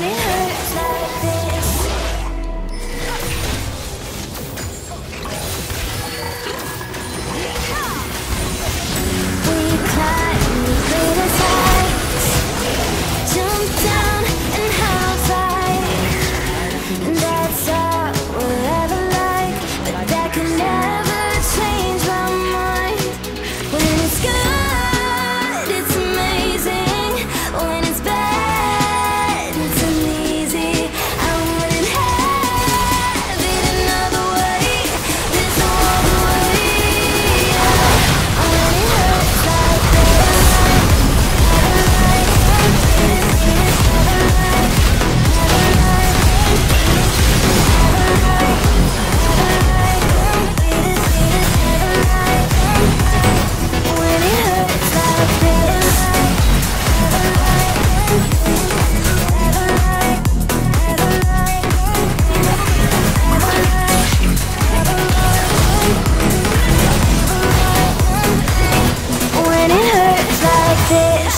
it hurts like this. We climb, we criticize, jump down and high five. And that's all we'll ever like, but that can never change my mind. When it's good, it's amazing. When it's bad, it's uneasy. I wouldn't have it another way. There's no other way. When it hurts like this. When it hurts like this. When it hurts like this.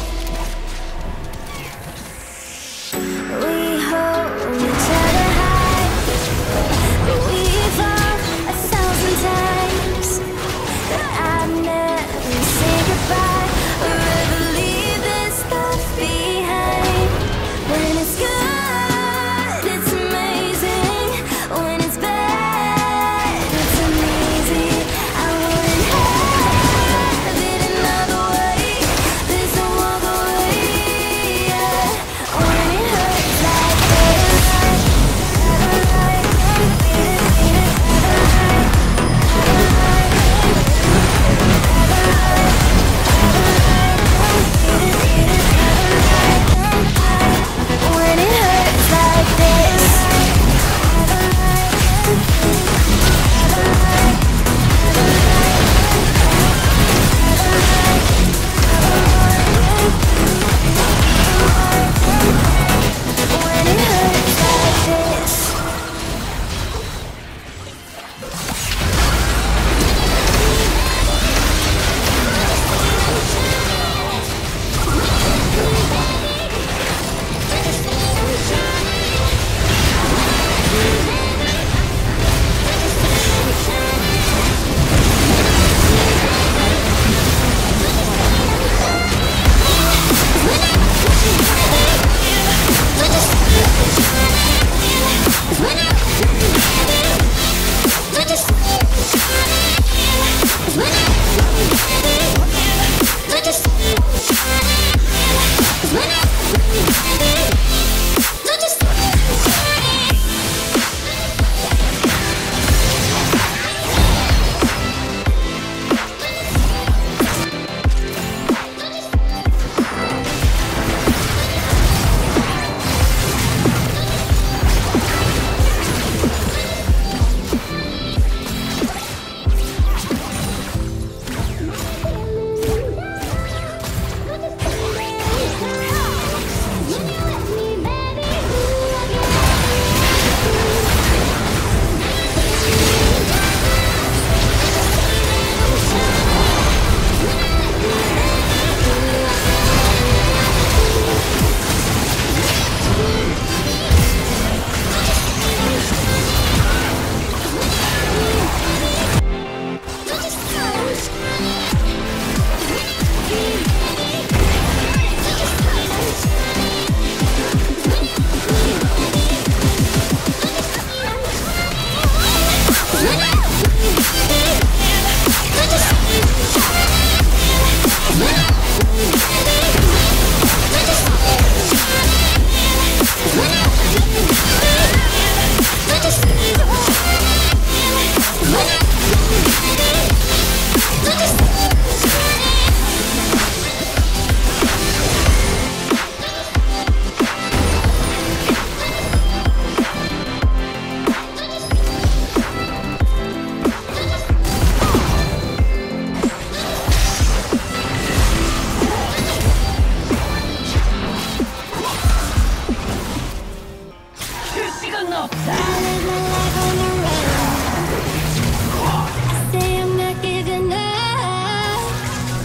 We hold each other high. We fall 1,000 times, but I'd never say goodbye or ever leave this stuff behind. When it's good, it's amazing. When it's bad, it's uneasy. I wouldn't have it another way. There's no other way. When it hurts like this. When it hurts like this. When it hurts like this.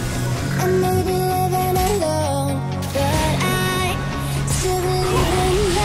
I know you're living alone, but I still believe in you.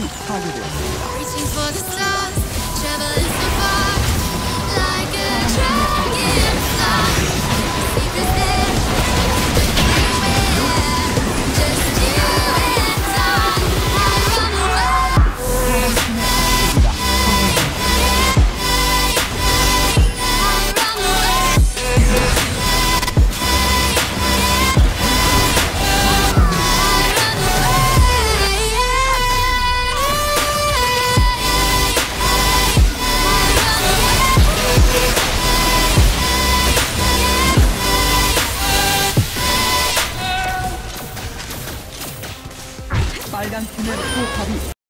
파괴되었습니다. Reaching for the stars, traveling so far, like a dragonfly. Secrets there, everywhere. Just you and I run away. I run away. 빨간 팀의 포탑이